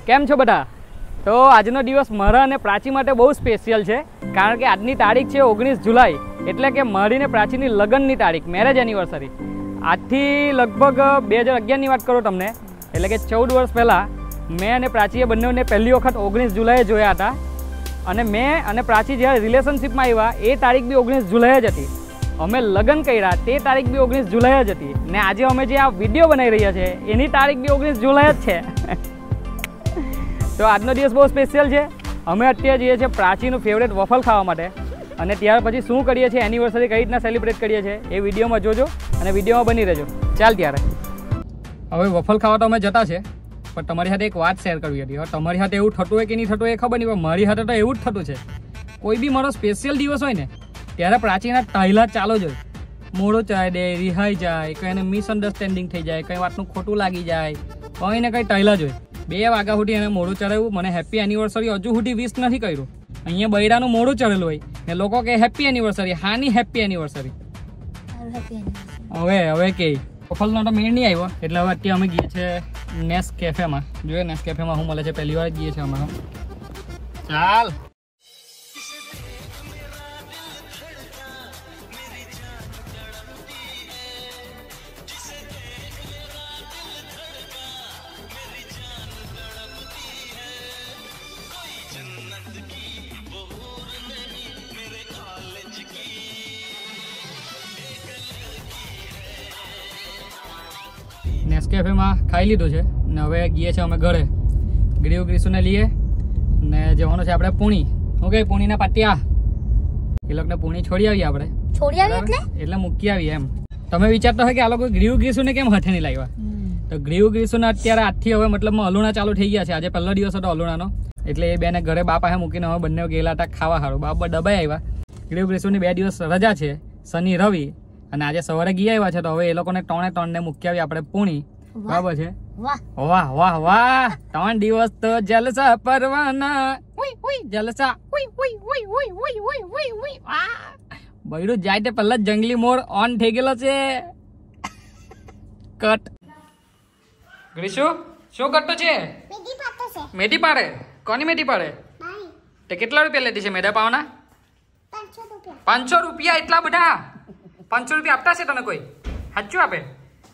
કેમ છો બધા? તો આજનો દિવસ મારા અને પ્રાચી માટે બહુ સ્પેશિયલ છે, કારણ કે આજની તારીખ છે 19 જુલાઈ, એટલે કે મારી ને પ્રાચીની લગ્નની તારીખ, મેરેજ એનિવર્સરી. આજથી લગભગ 2011ની વાત કરું તમને, એટલે કે 14 વર્ષ પહેલાં મેં અને પ્રાચીએ બંનેને પહેલી વખત 19 જુલાઈએ જોયા હતા. અને મેં અને પ્રાચી જ્યારે રિલેશનશિપમાં આવ્યા એ તારીખ બી 19 જુલાઈ જ હતી. અમે લગ્ન કર્યા તે તારીખ બી 19 જુલાઈ જ હતી. ને આજે અમે જે આ વિડીયો બનાવી રહ્યા છે એની તારીખ બી 19 જુલાઈ જ છે. તો આજનો દિવસ બહુ સ્પેશિયલ છે. અમે અત્યારે જઈએ છીએ પ્રાચીનું ફેવરેટ વફલ ખાવા માટે, અને ત્યાર પછી શું કરીએ છીએ, એનિવર્સરી કઈ રીતના સેલિબ્રેટ કરીએ છીએ એ વિડીયોમાં જોજો અને વિડીયોમાં બની રહેજો. ચાલ ત્યારે હવે વફલ ખાવા તો અમે જતા છે, પણ તમારી સાથે એક વાત શેર કરવી હતી. હવે તમારી સાથે એવું થતું હોય કે નહીં થતું હોય એ ખબર નહીં, પણ મારી સાથે તો એવું જ થતું છે. કોઈ બી મારો સ્પેશિયલ દિવસ હોય ને ત્યારે પ્રાચીના ટાઈલા ચાલો જ હોય. મોડો ચાય દે, રિહાઈ જાય, કંઈ એને મિસઅન્ડરસ્ટેન્ડિંગ થઈ જાય, કંઈ વાતનું ખોટું લાગી જાય, કંઈ ને કંઈ ટાઈલા જ હોય. 2 વાગ્યા સુધી એને મોડું ચડાવ્યું. મને હેપી એનિવર્સરી હજુ સુધી વિશ નથી કર્યું. અહીંયા બૈરાનું મોડું ચડેલું હોય ને લોકો કે હેપી એનિવર્સરી. હાની હેપી એનિવર્સરી? હવે કે વફલનો તો મેળ નહીં આવ્યો, એટલે હવે અત્યારે અમે ગઈએ છીએ નેસ કેફેમાં. જોઈએ નેસ કેફેમાં શું મળે છે, પહેલી વાર જઈએ છીએ અમારો. ચાલ નેસકેફેમાં ખાઈ લીધું છે ને હવે ગઈએ છીએ અમે ઘરે. ગ્રીવ ગ્રીસુને લઈએ ને જવાનું છે આપણે પુણી. ઓકે, પુણીના પાટિયા એ લોકોને પુણી છોડી આવીએ આપણે. છોડી આવીએ એટલે મૂકી આવીએ એમ. તમે વિચારતા હોય કે આ લોકો ગ્રીવ ગ્રીસુને કેમ હાથે નહીં લાવ્યા? તો ગ્રીવ ગ્રીસુને અત્યારે આજથી હવે મતલબમાં અલુણા ચાલુ થઈ ગયા છે. આજે પહેલો દિવસ હતો અલુણાનો, એટલે એ બેને ઘરે બા પાસે મૂકીને હવે બંને ગયેલા હતા ખાવા સારું. બાપ દબાઈ આવ્યા. ગ્રીવ ગ્રીસુની 2 દિવસ રજા છે, શનિ રવિ, અને આજે સવારે ગયા આવ્યા છે. તો હવે એ લોકોને 3 ને મૂકી આવી આપણે પુણી. બરાબર છે? વાહ વાહ વાહ, 3 દિવસ તો જલસા પરવાના. જલસા. બૈરું જાય તે પહેલા જંગલી મોડ ઓન થઈ ગયેલો છે. કટ. ગ્રીશુ શું કરતો છે? મેથી પાડે. કોની મેથી પાડે? તે કેટલા રૂપિયા લેતી છે મેદા પાવના? 500 રૂપિયા. એટલા બધા? 500 રૂપિયા આપતા છે તને કોઈ? સાચું આપે?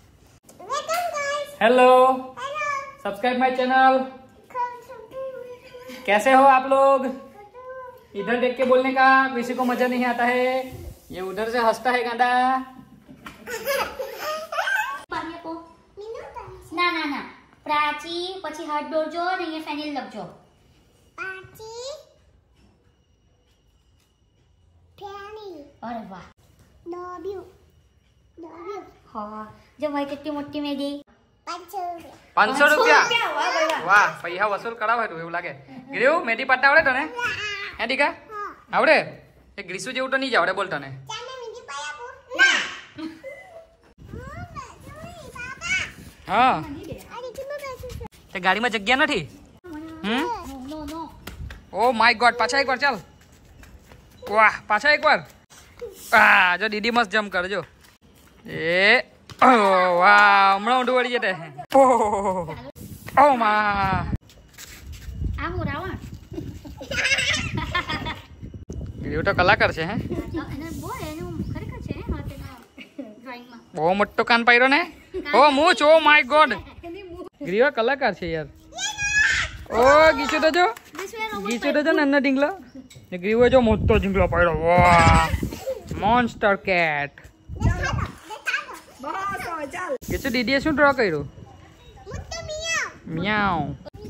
Hello, subscribe my channel. कैसे हो आप लोग? इधर देख के बोलने का, किसी को मजा नहीं आता है. ये उधर से हंसता है गांडा. ના ના ના, પ્રાચી પછી હાથ દોરજો ને અહીંયા ફેનિલ લખજો. પ્રાચી ફેનિલ. અરે વાહ, ડોબ્યુ હા. જો ભાઈ કેટલી મોટી મેદી. 500 રૂપિયા. વાહ, પૈસા વસૂલ કરાવે તું એવું લાગે. ગ્રીવ મેથી પાડતા આવડે તને? હે દીકા આવડે? એ ગ્રીસુ જેવું તો નહીં જ આવડે બોલ તને. હા, તે ગાડીમાં જગ્યા નથી. ઓ માય ગોડ, પાછા એકવાર ચાલ. વાહ, પાછા એકવાર. જો દીદી મસ્ત જમ્પ કરજો. એ વાહ, હમણાં ઊંધું વળી જતે. ઓ મા, આવો રાવણ. ગ્રીવ તો કલાકાર છે. હે બહુ મોટો કાન પાડ્યો ને. ઓ મૂછ. ઓ માય ગોડ, ગ્રીવ કલાકાર છે યાર. ઓ ગીચું તો જો, ગીચું તો જો નાનો ઢીંગલો ને ગ્રીવે જો મોટો ઢીંગલો પાડ્યો. વાહ, મોન્સ્ટર કેટ. ગીચું દીદીએ શું ડ્રો કર્યું? મિયાઉ.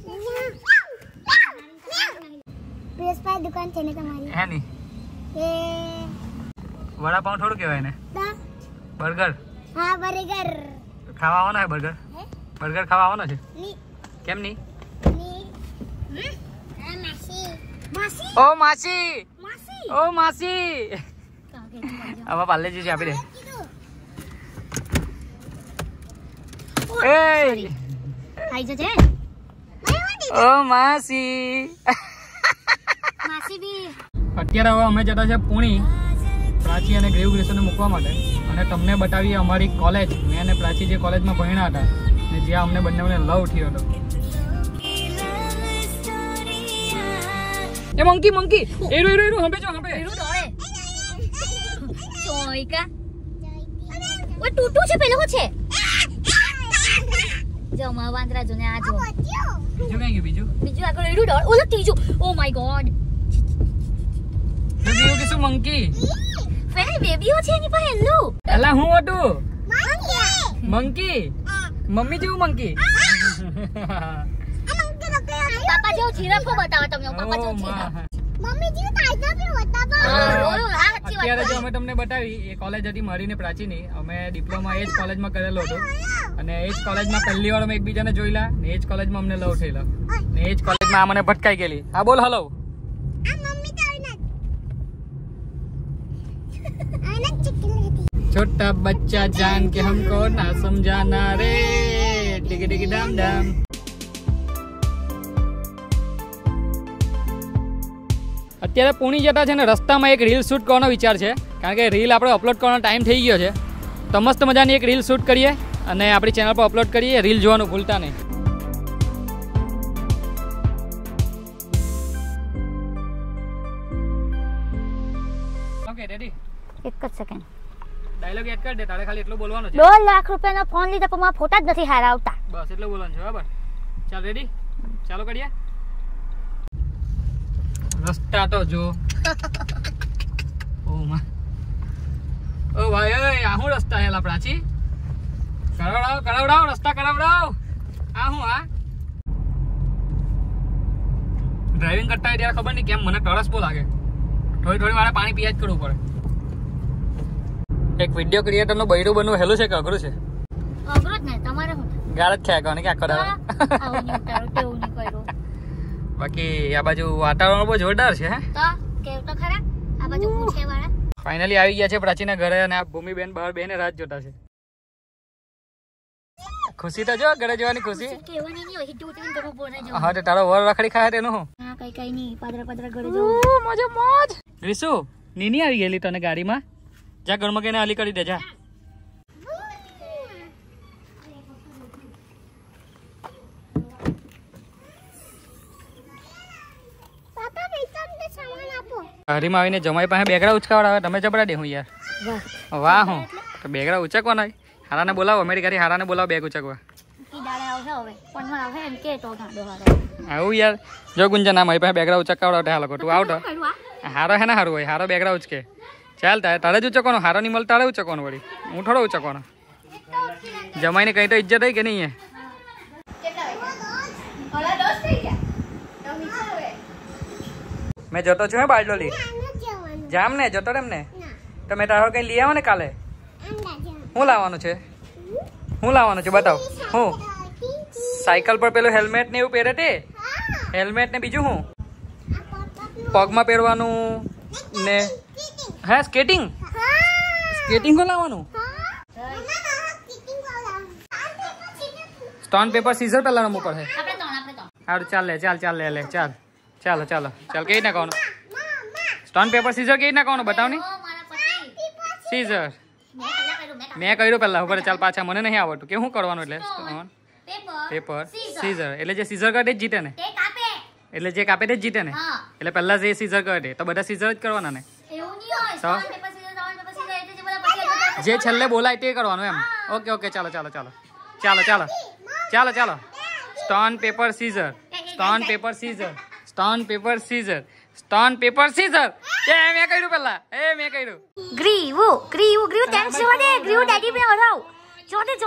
પ્રેસપાઈ દુકાન છે ને તમારી? હે ની એ વડાપાઉં થોડું કહેવાય ને? બર્ગર. હા, બર્ગર ખાવા આવવાનો છે. બર્ગર ખાવા આવવાનો છે. કેમ નહીં? ઓ માસી, ઓ માસી. હવે પાર્લેજી છે, આપી દે. એ આઈ જજે. ઓ માસી. માસી બી. અત્યારે હવે અમે જતા છે પુણી પ્રાચી અને ગ્રીવ ગ્રીસોને મૂકવા માટે, અને તમને બતાવીએ અમારી કોલેજ. મેં અને પ્રાચી જે કોલેજમાં ભણ્યા હતા ને જ્યાં અમને બંનેને લવ થયો હતો. એ મંકી મંકી એરું હંપે જો હંપે એરું ડોળે ચોઈકા ઓ ટૂટુ છે પેલો છે જો માં વાંદરા જો ને આ જો બીજું કઈ ગયું બીજું આગળ એરું ડોળ ઓલો ત્રીજું ઓ માય ગોડ બેબીઓ કે શું મંકી ફેની બેબીઓ છે એની પાસે હેલો એલા હું હતું મંકી મમ્મી જેવું મંકી પાપા જેવો જીરાફો બતાવો તમને પાપા જેવો જીરાફ મમ્મી જેવું ટાઈગર બી બતાવો અત્યારે જો અમે તમને બતાવી એ કોલેજ હતી મારી ને પ્રાચીની અમે ડિપ્લોમા એ જ કોલેજમાં કરેલો હતો અને એ જ કોલેજમાં પહેલી વાર અમે એકબીજાને જોઈલા ને એ જ કોલેજમાં અમને લવ થયેલા ને એ જ કોલેજમાં આ મને ભટકાઈ ગયેલી હા બોલ હલો छोटा बच्चा जान के हमको ना समझाना रे टिकी टिकी डाम डाम અત્યારે પુણે જતા છે ને રસ્તામાં એક રીલ શૂટ કરવાનો વિચાર છે કારણ કે રીલ આપણે અપલોડ કરવાનો ટાઈમ થઈ ગયો છે તો મસ્ત મજાની એક રીલ શૂટ કરીએ અને આપણી ચેનલ પર અપલોડ કરીએ રીલ જોવાનું ભૂલતા નહીં ઓકે રેડી એક જ સેકન્ડ ડાયલોગ એડ કર દે તારે ખાલી એટલું બોલવાનું છે 2 લાખ રૂપિયાનો ફોન લીધા પણ મારા ફોટા જ નથી હારા આવતા બસ એટલું બોલવાનું છે બરાબર ચાલ રેડી ચાલો કરીએ રસ્તા તો જો ઓ માં ઓ ભાઈ ઓય આ હું રસ્તા હેલા પ્રાચી કરાવડાવ રસ્તા કરાવડાવ આ હું આ ડ્રાઇવિંગ કરતા હોય ત્યારે ખબર નહીં કેમ મને તરસ બહુ લાગે થોડી વારે પાણી પીયા જ કરવું પડે એક વિડિયો ક્રિએટરનો બૈરું બનવું હેલું છે કે અઘરું છે અઘરું જ ને તમારે હું ગાળ જ થયા કોને ક્યાં કરાવે આવું નહીં ઉતારો તેવું નહીં કર્યું બાકી આ બાજુ વાતાવરણ બહુ જોરદાર છે હે તો કેવ તો ખરા આ બાજુ પૂછે વાળા ફાઇનલી આવી ગયા છે પ્રાચીના ઘરે અને આ ભૂમિબેન બહાર બેને રાત જોતા છે ખુશી તો જો ઘરે જવાની ખુશી કેવાની નહીં હોય હિટુ ઉતરીને ઘરે બોને જો હા તે તારો વર રખડી ખાય તેનું હું હા કઈ નહીં પાદરા ઘરે જો મોજ રીસુ નીની આવી ગયેલી તને ગાડીમાં જા ઘરમાં કઈને હાલી કરી દે જા હરીમાં આવીને જમાઈ પાસે બેગડા ઉચકાવડાવે તમે જબડા દે હું યાર વાહ હું તો બેગડા ઉચકવાના હારાને બોલાવો અમેરિકાથી હારાને બોલાવો બેગ ઉચકવા આવું યાર જો ગુંજન મારી પાસે બેગડા ઉચકાવડાવટે હા લોકો તું આવતો હારો હે ને હારું હોય હારો બેગડા ઉચકે ચાલ તારે જ ઉચકવાનો હારો નહીં મળે તારે ઉચકવાનો વળી હું થોડો ઉચકવાનો જમાઈને કઈ તો ઇજ્જત હોય કે નહીં મેં જતો છું હે બારડોલી જામ ને જતો રેમ ને તો મેં તારો કઈ લઈ આવો ને કાલે શું લાવવાનું છે બતાવ હું સાયકલ પર પેલું હેલ્મેટ ને એવું પહેરે તે હેલ્મેટ ને બીજું હું પગમાં પહેરવાનું ને હે સ્કેટિંગ કોણ લાવવાનું સ્ટોન પેપર સીઝર પેલા રમવું પડે સારું ચાલ લે ચાલો કઈ ના કહવાનું સ્ટોન પેપર સીઝર કઈ ના કહવાનું બતાવ ની સીઝર મેં કર્યું પેલા ઉપર ચાલ પાછા મને નહીં આવડતું કે શું કરવાનું એટલે સ્ટોન પેપર સીઝર એટલે જે સીઝર કરે જ જીતે ને એટલે જે કાપે તે જ જીતે ને એટલે પહેલા જે સીઝર કરે તો બધા સીઝર જ કરવાના ને જે છેલ્લે બોલાય તે કરવાનું એમ ઓકે ચાલો સ્ટોન પેપર સીઝર મેં કર્યું પેલા મેં કર્યું ગ્રીવો ડાન્સ જોવા દે ગ્રીવો ડેડી મે હરાવ જોવા દે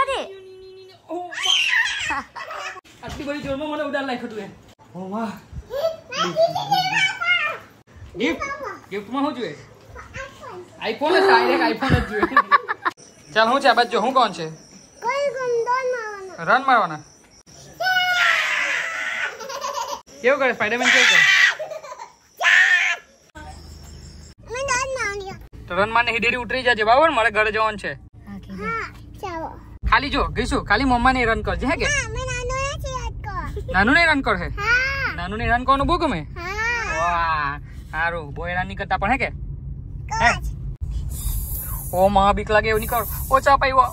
આટલી બધી જોરમાં મને ઉડાડ નાખ્યું તું ઓ વાહ ગિફ્ટમાં શું જોઈએ આઈફોન જ ડાયરેક્ટ આઈફોન જ જોઈએ ચાલ હું છે આ બાજુ હું કોણ છે રન મારવાના કેવું કરે સ્પાઈડરમેન કેવું કરે તો રન મારને હિડેરી ઉતરી જાજે બરાબર મારે ઘરે જવાનું છે ખાલી જો ગઈશું ખાલી મમ્મા ને રન કરજે હે કે નાનું ને રન કર હે નાનું ને રન કરવાનું બહુ ગમે વાહ સારું બોય રન નહીં કરતા પણ હે કે ઓ માં બીક લાગે એવું નહીં કર ઓછા પાઈવો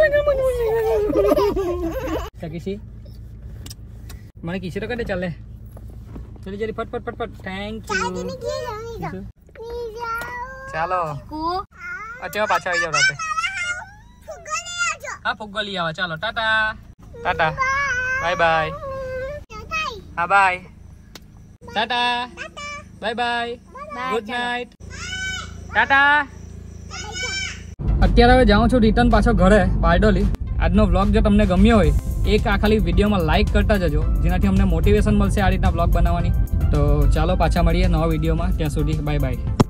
મને કિસી તો કરે ચાલે જલ્દી જલ્દી ફટ ફટ ફટ ફટ થેન્ક યુ ચાલો અત્યારે પાછા આવી જાવ રાતે હા ફુગ્ગો લઈ આવો ચાલો ટાટા ટાટા બાય બાય હા bye tata bye bye good night tata અત્યારે હવે જાઉં છું રિટર્ન પાછો ઘરે બારડોલી આજનો વ્લોગ જો તમને ગમ્યો હોય એક આ ખાલી વિડીયોમાં લાઇક કરતા જજો જેનાથી અમને મોટિવેશન મળશે આ રીતના વ્લોગ બનાવવાની તો ચાલો પાછા મળીએ નવા વિડીયોમાં ત્યાં સુધી બાય બાય